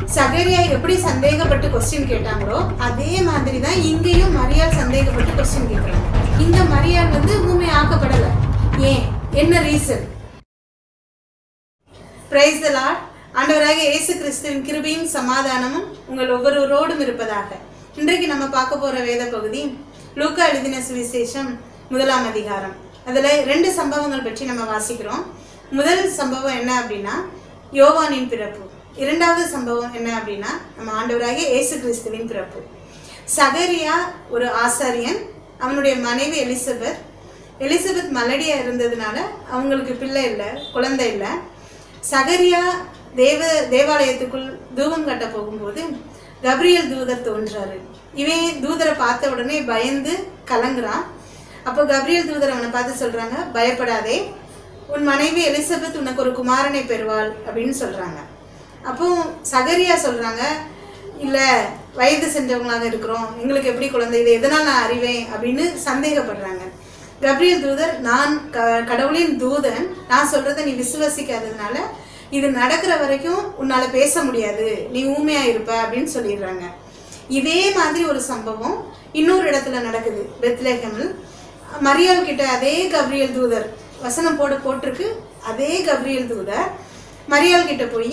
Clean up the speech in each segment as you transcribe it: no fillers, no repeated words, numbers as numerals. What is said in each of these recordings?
சகரியா எப்படி சந்தேகப்பட்டு क्वेश्चन கேட்டாங்களோ அதே மாதிரி தான் இங்கேயும் மரியாள் சந்தேகப்பட்டு क्वेश्चन கேக்குறாங்க. இங்க மரியாள் வந்து ஊமை ஆக்கப்படல. ஏன்? என்ன ரீசன்? Praise the Lord. ஆண்டவராகிய இயேசு கிறிஸ்துவின் கிருபையும் சமாதானமும் உங்கள் ஒவ்வொருவரோடும் இருப்பதாக. இன்றைக்கு நம்ம பார்க்க போற வேத பகுதி லூக்கா எழுதின சுவிசேஷம் 1ஆம் அதிகாரம். அதுல 2 சம்பவங்கள் பற்றி நம்ம வாசிக்கிறோம். முதல் சம்பவம் என்ன அப்படின்னா யோவானின் பிறப்பு. இரண்டாவது சம்பவம் என்ன அப்படின்னா நம்ம ஆண்டவராகிய இயேசு கிறிஸ்துவின் பிறப்பு. சகரியா ஒரு ஆசாரியன், அவனுடைய மனைவி எலிசபெத் மலடியா இருந்ததுனால அவங்களுக்கு பிள்ளை இல்லை, குழந்தை இல்லை. சகரியா தேவாலயத்துக்குள் தூபம் கட்ட போகும்போது கப்ரியேல் தூதர் தோன்றாரு. இவன் தூதரை பார்த்த உடனே பயந்து கலங்குறான். அப்போ கப்ரியேல் தூதர் அவனை பார்த்து சொல்றாங்க, பயப்படாதே, உன் மனைவி எலிசபெத் உனக்கு ஒரு குமாரனை பெறுவாள் அப்படின்னு சொல்றாங்க. அப்போ சகரியா சொல்றாங்க, இல்ல வயது சென்றவங்களாக இருக்கிறோம், எங்களுக்கு எப்படி குழந்தை, இது எதனால் நான் அறிவேன் அப்படின்னு சந்தேகப்படுறாங்க. கப்ரியேல் தூதர், நான் கடவுளின் தூதன், நான் சொல்றதை நீ விசுவாசிக்காததுனால இது நடக்கிற வரைக்கும் உன்னால பேச முடியாது, நீ ஊமையா இருப்ப அப்படின்னு சொல்லிடுறாங்க. இதே மாதிரி ஒரு சம்பவம் இன்னொரு இடத்துல நடக்குது. பெத்லெகேமில் மரியாள் கிட்ட அதே கப்ரியேல் தூதர், வசனம் போட்டிருக்கு, அதே கப்ரியேல் தூதர் மரியாள் கிட்ட போய்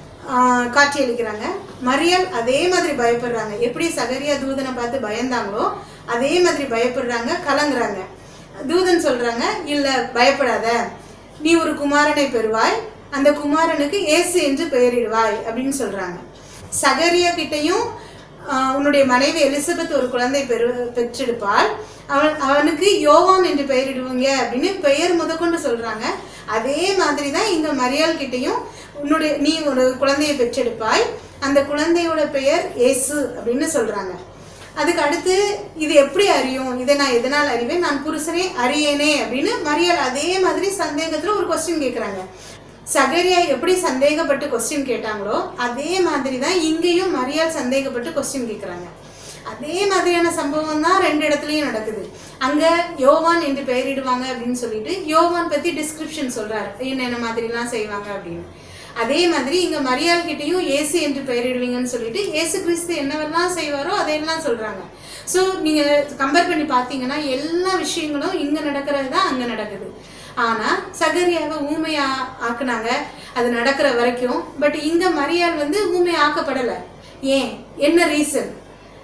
காட்சி அளிக்கிறாங்க. மரியாள் அதே மாதிரி பயப்படுறாங்க. எப்படி சகரியா தூதனை பார்த்து பயந்தாங்களோ அதே மாதிரி பயப்படுறாங்க, கலங்குறாங்க. தூதன் சொல்றாங்க, இல்ல பயப்படாத, நீ ஒரு குமாரனை பெறுவாய், அந்த குமாரனுக்கு இயேசு என்று பெயரிடுவாய் அப்படின்னு சொல்றாங்க. சகரியா கிட்டையும் உன்னுடைய மனைவி எலிசபெத் ஒரு குழந்தை பெற்றெடுப்பாள், அவனுக்கு யோவான் என்று பெயரிடுவீங்க அப்படின்னு பெயர் முதற்கொண்டு சொல்றாங்க. அதே மாதிரி தான் இங்க மரியாள் கிட்டையும் நீ ஒரு குழந்தையை பெற்றெடுப்பாய், அந்த குழந்தையோட பெயர் இயேசு அப்படின்னு சொல்றாங்க. அதுக்கு அடுத்து இது எப்படி அறியும், இதை நான் எதனால் அறிவேன், நான் புருஷனே அறியேனே அப்படின்னு மரியாள் அதே மாதிரி சந்தேகத்துல ஒரு क्वेश्चन கேட்கறாங்க. சகரியா எப்படி சந்தேகப்பட்டு क्वेश्चन கேட்டாங்களோ அதே மாதிரி தான் இங்கேயும் மரியாள் சந்தேகப்பட்டு क्वेश्चन கேட்கறாங்க. அதே மாதிரியான சம்பவம் தான் 2 இடத்துலயும் நடக்குது. அங்க யோவான் என்று பெயரிடுவாங்க அப்படின்னு சொல்லிட்டு யோவான் பத்தி டிஸ்கிரிப்ஷன் சொல்றாரு, என்னென்ன மாதிரிலாம் செய்வாங்க அப்படின்னு. அதே மாதிரி இங்க மரியாள் கிட்டையும் இயேசு என்று பெயரிடுவீங்கன்னு சொல்லிட்டு இயேசு கிறிஸ்து என்னவெல்லாம் செய்வாரோ அதையெல்லாம் சொல்றாங்க. ஸோ நீங்க கம்பேர் பண்ணி பார்த்தீங்கன்னா எல்லா விஷயங்களும் இங்க நடக்கிறது தான் அங்க நடக்குது. ஆனா சகரியாவை ஊமையா ஆக்குனாங்க அது நடக்கிற வரைக்கும். பட் இங்க மரியாள் வந்து ஊமை ஆக்கப்படலை. ஏன்? என்ன ரீசன்?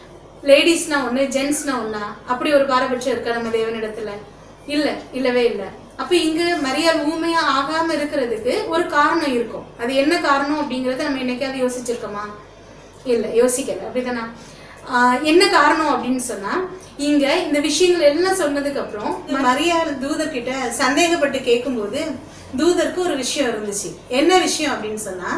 லேடிஸ்னா ஒன்று, ஜென்ட்ஸ்னா ஒன்னா, அப்படி ஒரு பாரபட்சம் இருக்கா நம்ம தேவனிடத்துல? இல்லவே இல்லை. அப்ப இங்க மரியாள் ஊமையா ஆகாம இருக்கிறதுக்கு ஒரு காரணம் இருக்கும். அது என்ன காரணம் அப்படிங்கறத நம்ம என்னைக்காவது யோசிச்சிருக்கோமா? இல்ல, யோசிக்கல. அப்படிதானா? என்ன காரணம் அப்படின்னு சொன்னா, இங்க இந்த விஷயங்கள் எல்லாம் சொன்னதுக்கு அப்புறம் மரியாள் தூதர்கிட்ட சந்தேகப்பட்டு கேட்கும்போது தூதருக்கு ஒரு விஷயம் இருந்துச்சு. என்ன விஷயம் அப்படின்னு சொன்னா,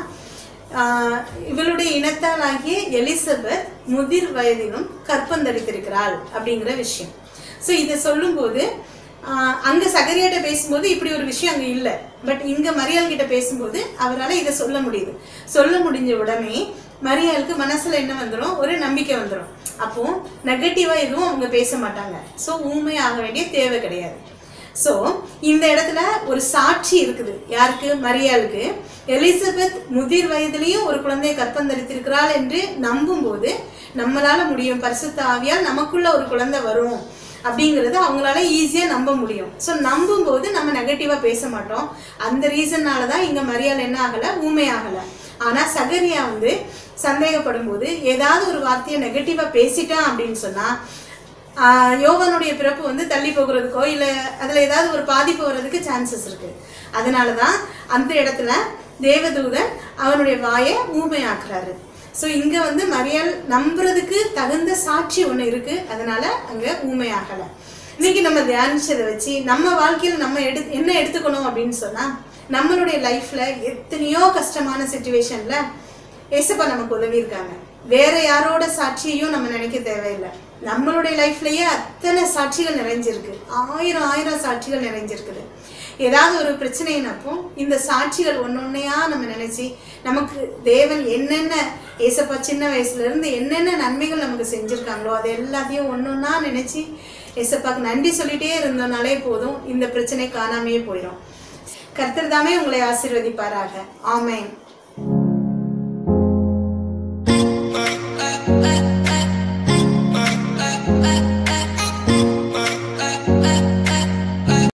இவளுடைய இனத்தாலாகிய எலிசபெத் முதிர் வயதிலும் கற்பந்தரித்திருக்கிறாள் அப்படிங்கிற விஷயம். ஸோ இதை சொல்லும் போது அங்க சகரியாட்ட பேசும்போது இப்படி ஒரு விஷயம் அங்க இல்லை. பட் இங்க மரியாள் கிட்ட பேசும்போது அவரால் இதை சொல்ல முடியுது. சொல்ல முடிஞ்ச உடனே மரியாளுக்கு மனசுல என்ன வந்துடும்? ஒரு நம்பிக்கை வந்துடும். அப்போ நெகட்டிவா எதுவும் அவங்க பேச மாட்டாங்க. ஸோ ஊமை ஆக வேண்டிய தேவை கிடையாது. ஸோ இந்த இடத்துல ஒரு சாட்சி இருக்குது. யாருக்கு? மரியாளுக்கு. எலிசபெத் முதிர் வயதிலையும் ஒரு குழந்தையை கற்பந்தரித்திருக்கிறாள் என்று நம்பும் போது நம்மளால முடியும், பரிசுத்த ஆவியால் நமக்குள்ள ஒரு குழந்தை வரும் அப்படிங்கிறது அவங்களால ஈஸியா நம்ப முடியும். ஸோ நம்பும் போது நம்ம நெகட்டிவா பேச மாட்டோம். அந்த ரீசன்னாலதான் இங்க மரியாள் என்ன ஆகல? ஊமை ஆகல. ஆனா சகரியா வந்து சந்தேகப்படும் போது ஏதாவது ஒரு வார்த்தையை நெகட்டிவா பேசிட்டான் அப்படின்னு சொன்னா யோவானுடைய பிறப்பு வந்து தள்ளி போகிறதுக்கோ இல்ல அதுல ஏதாவது ஒரு பாதிப்பு வர்றதுக்கு சான்சஸ் இருக்கு. அதனாலதான் அந்த இடத்துல தேவதூதன் அவனுடைய வாயை ஊமையாக்குறாரு. ஸோ இங்க வந்து மரியாள் நம்புறதுக்கு தகுந்த சாட்சி ஒண்ணு இருக்கு. அதனால அங்க ஊமையாகல. இன்னைக்கு நம்ம தியானிச்சதை வச்சு நம்ம வாழ்க்கையில நம்ம என்ன எடுத்துக்கணும் அப்படின்னு சொன்னா, நம்மளுடைய லைஃப்ல எத்தனையோ கஷ்டமான சிச்சுவேஷன்ல ஏசப்பா நமக்கு உதவி இருக்காங்க. வேற யாரோட சாட்சியையும் நம்ம நினைக்க தேவையில்லை. நம்மளுடைய லைஃப்லயே அத்தனை சாட்சிகள் நிறைஞ்சிருக்கு. ஆயிரம் சாட்சிகள் நிறைஞ்சிருக்குது. ஏதாவது ஒரு பிரச்சனைனப்போ இந்த சாட்சிகள் ஒன்னொன்னையா நம்ம நினைச்சு நமக்கு தேவன் என்னென்ன ஏசப்பா சின்ன வயசுல இருந்து என்னென்ன நன்மைகள் நமக்கு செஞ்சிருக்காங்களோ அது எல்லாத்தையும் ஒன்னொன்னா நினைச்சு ஏசப்பாக்கு நன்றி சொல்லிட்டே இருந்தோம்னாலே போதும், இந்த பிரச்சனை காணாமையே போயிடும். கர்த்தர் தாமே உங்களை ஆசீர்வதிப்பாராக. ஆமென்.